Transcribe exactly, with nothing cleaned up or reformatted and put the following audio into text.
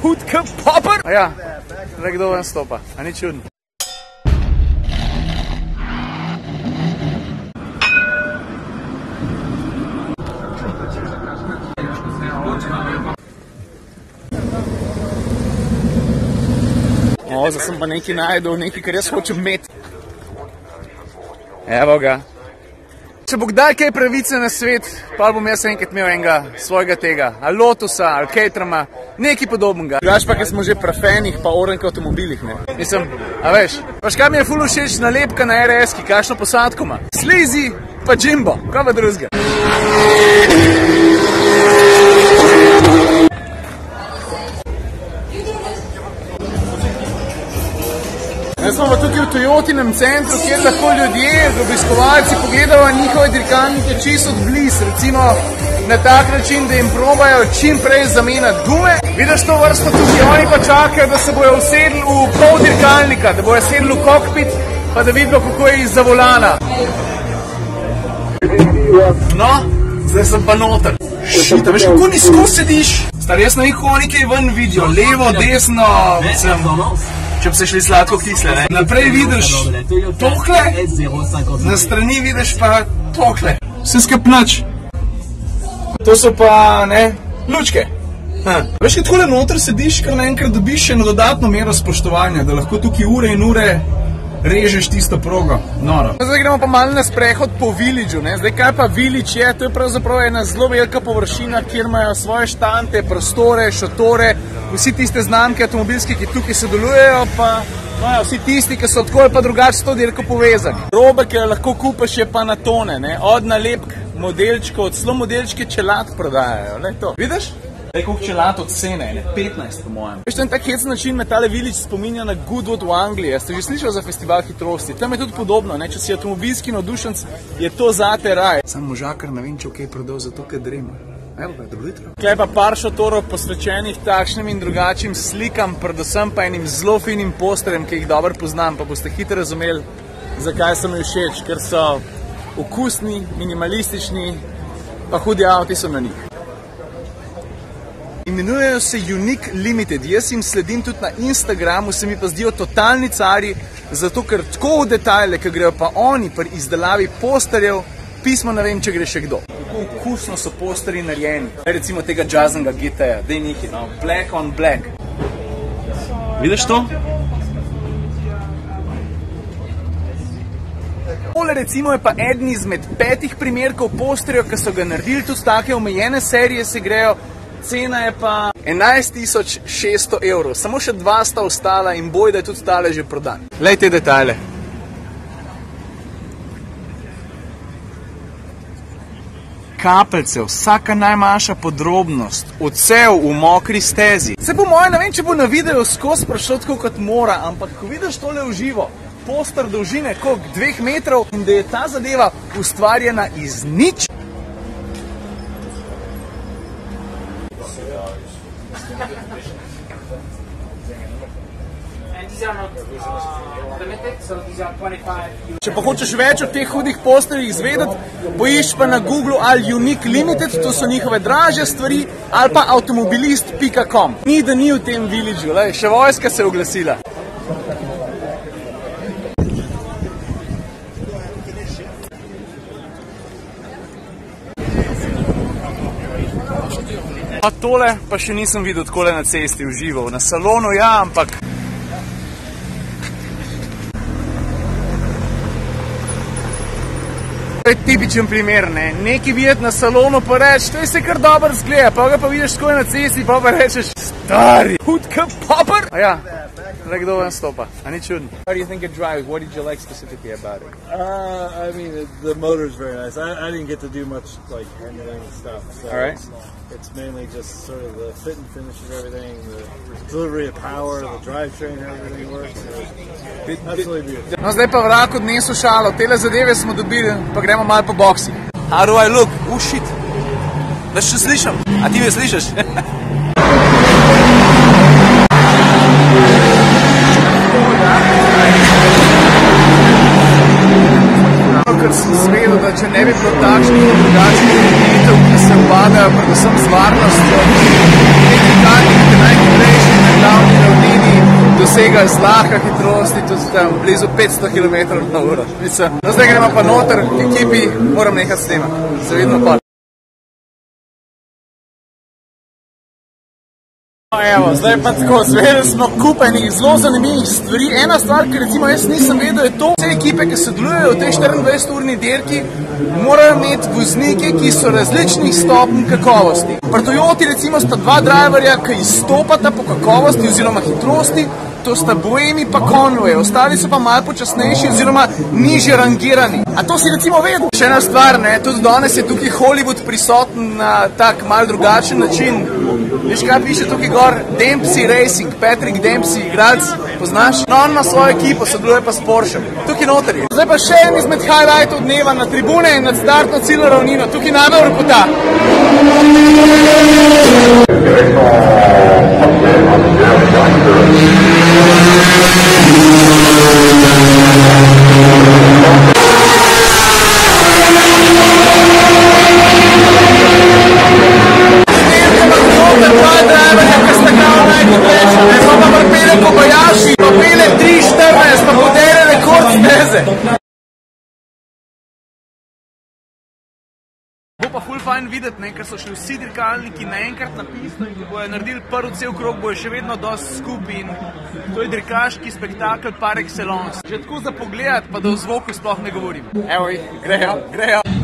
Hudka popper! A ja, le kdo ven stopa, a ni čudno. O, zdaj sem pa nekaj najdel, nekaj, kar jaz hočem imeti. Evo ga. Če bo kdaj kaj pravice na svet, pa bom jaz enkrat imel enega svojega tega, ali Lotusa, ali Caterhama, nekaj podobnega. Drugač pa, ker smo že pri fenih pa orenke avtomobilih, ne. Mislim, a veš, paš kaj mi je ful všeč nalepka na er es-ki, kakšno posadko ima? Sleazy pa Jimbo, kaj pa drugega. Zdaj smo pa tukaj v Toyotinem centru, kjer lahko ljudje, obiskovalci pogledajo njihove dirkalnike čisto od blizu, recimo na tak način, da jim probajo čim prej zamenjati gume. Vidiš to vrsto tukaj, oni pa čakajo, da se bojo usedli v pol dirkalnika, da bojo sedli v kokpit, pa da vidijo, kako je izza volana. No, zdaj sem pa noter. Šita, veš, kako nizko sediš? Star, jaz ne vem, kako oni kaj ven vidijo, levo, desno, sem... Če bi se šli sladko kisle, ne? Naprej vidiš tokle, na strani vidiš pa tokle. Vse skup nič. To so pa, ne, lučke. Ha. Veš, kaj takole noter sediš, kar naenkrat dobiš eno dodatno mero spoštovanja, da lahko tukaj ure in ure režeš tisto progo. Noro. Zdaj gremo pa malo na sprehod po Villageu, ne? Zdaj, kaj pa Village je? To je pravzaprav ena zelo velika površina, kjer imajo svoje štante, prostore, šotore, vsi tiste znamke avtomobilske, ki tukaj sodelujejo, pa no, vsi tisti, ki so tako ali pa drugače s to dirko povezani. Robe, ki lahko kupaš, je pa na tone, ne? Od nalepk, modelčkov, od celo modelčke čelad prodajajo, ne to. Vidiš? Zdaj, koliko čelad od cene, ne? petnajst po mojem. Veš, to je tak hecen način, me tale Village spominja na Goodwood v Angliji. Ste že slišali za festival hitrosti? Tam je tudi podobno, ne? Če si avtomobilski navdušenc, je to zate raj. Sam možakar ne vem, če kaj prodal zato, ker drema. Evo ga, dobro jutro. Tukaj pa par šotorov posvečenih takšnim in drugačnim slikam, predvsem pa enim zelo finim posterjem, ki jih dobro poznam, pa boste hitro razumeli, zakaj so mi všeč, ker so okusni, minimalistični, pa hudi avti so na njih. Imenujejo se Unique Limited, jaz jim sledim tudi na Instagramu, se mi pa zdijo totalni cari, zato ker tako v detajle, ki grejo pa oni pri izdelavi posterjev, pismo ne vem, če gre še kdo. Kako okusno so posterji narejeni. Recimo tega jazznega G T-ja, dej nekaj, no, black on black. Vidiš to? Tole recimo je pa eden izmed petih primerkov posterjev, ki so ga naredili, tudi take omejene serije se grejo. Cena je pa enajst tisoč šeststo evrov, samo še dva sta ostala in boj, da je tudi tale že prodan. Glej te detajle. Kapljice, vsaka najmanjša podrobnost, odsev v mokri stezi. Se po mojem, ne vem, če bo na videu skozi prišlo tako kot mora, ampak ko vidiš tole v živo, poster dolžine koliko dveh metrov in da je ta zadeva ustvarjena iz nič. Če pa hočeš več od teh hudih posterjih izvedeti, poišči pa na Google ali Unique Limited, to so njihove dražje stvari, ali pa avtomobilist pika com. Ni, da ni v tem Villageu, lej, še vojska se je oglasila. A tole pa še nisem videl takole na cesti v živo. Na salonu ja, ampak... To je tipičen primer, ne. Nekaj videti na salonu pa reč, to je se kar dobro zgleda, pa ga pa vidiš takoj na cesti, pa pa rečeš, stari, hudka popper! A ja, le kdo ven stopa, a ni čudno. How do you think it drives? What did you like specifically about it? Uh, I mean, the, the motor's very nice. I, I didn't get to do much, like, handling and stuff, so all right. it's, it's mainly just sort of the fit and finish of everything, the delivery of power, the drivetrain, everything works. It's absolutely beautiful. No, zdaj pa vrak odnesu šalo, tele zadeve smo dobili, pa gremo malo po boksi. How do I look? Oh shit, da še slišam, a ti me slišaš? Ker sem zvedel, da če ne bi bilo takšnih in drugačnih ureditev, ki se obadajo predvsem z varnostjo, nekaj takih najhitrejših dviga zlahka hitrosti, tudi tam blizu petsto kilometrov na uro. Mislim, no zdaj gremo pa noter v ekipi, moram nekaj snemati. Se vidimo pa. Evo, zdaj pa tako, zvedeli smo kupenih zelo zanimivih stvari. Ena stvar, ki recimo jaz nisem vedel, je to, vse ekipe, ki sodelujejo v tej štiriindvajseturni dirki, morajo imeti voznike, ki so različnih stopenj kakovosti. Pri Toyoti recimo sta dva driverja, ki izstopata po kakovosti oziroma hitrosti, to sta Buemi pa Conway, ostali so pa malo počasnejši oziroma nižje rangirani. A to si recimo vedel? Še ena stvar, ne, tudi danes je tukaj Hollywood prisoten na tak mal drugačen način. Veš kaj piše tukaj gor? Dempsey Racing, Patrick Dempsey, igralec, poznaš? No, on ima svojo ekipo, sodeluje pa s Porsche. Tukaj noter je. Zdaj pa še en izmed highlightov dneva na tribune in nad startno ciljno ravnino. Tukaj najbolj ropota. Bo pa ful fajn videti, ne, ker so šli vsi dirkalniki naenkrat na pisto in ki bojo naredili prvi cel krog, bojo še vedno dosti skupaj in to je dirkaški spektakel par excellence. Že tako za pogledati, pa da v zvoku sploh ne govorim. Evo jih, grejo, grejo.